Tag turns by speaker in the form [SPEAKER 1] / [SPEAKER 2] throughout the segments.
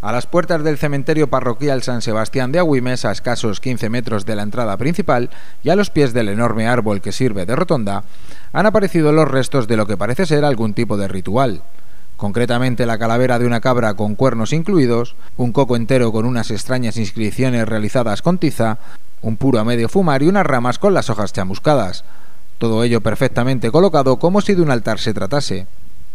[SPEAKER 1] A las puertas del cementerio parroquial San Sebastián de Agüimes, a escasos 15 metros de la entrada principal y a los pies del enorme árbol que sirve de rotonda, han aparecido los restos de lo que parece ser algún tipo de ritual. Concretamente la calavera de una cabra con cuernos incluidos, un coco entero con unas extrañas inscripciones realizadas con tiza, un puro a medio fumar y unas ramas con las hojas chamuscadas. Todo ello perfectamente colocado como si de un altar se tratase.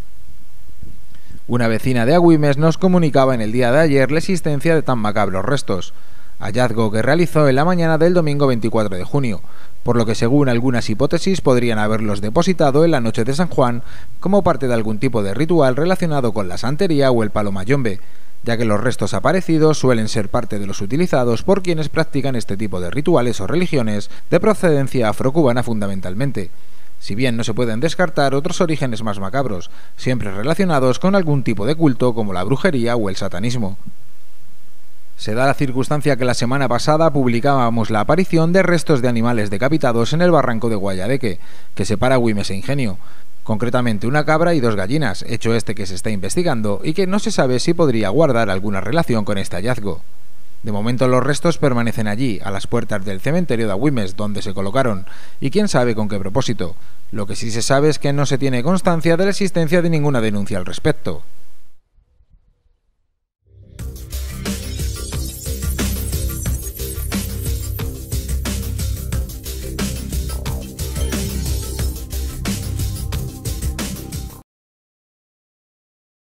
[SPEAKER 1] Una vecina de Agüimes nos comunicaba en el día de ayer la existencia de tan macabros restos, hallazgo que realizó en la mañana del domingo 24 de junio, por lo que según algunas hipótesis podrían haberlos depositado en la noche de San Juan como parte de algún tipo de ritual relacionado con la santería o el palo mayombe, ya que los restos aparecidos suelen ser parte de los utilizados por quienes practican este tipo de rituales o religiones de procedencia afrocubana fundamentalmente, si bien no se pueden descartar otros orígenes más macabros, siempre relacionados con algún tipo de culto como la brujería o el satanismo. Se da la circunstancia que la semana pasada publicábamos la aparición de restos de animales decapitados en el barranco de Guayadeque, que separa Agüimes e Ingenio, concretamente una cabra y 2 gallinas, hecho este que se está investigando y que no se sabe si podría guardar alguna relación con este hallazgo. De momento los restos permanecen allí, a las puertas del cementerio de Agüimes, donde se colocaron, y quién sabe con qué propósito. Lo que sí se sabe es que no se tiene constancia de la existencia de ninguna denuncia al respecto.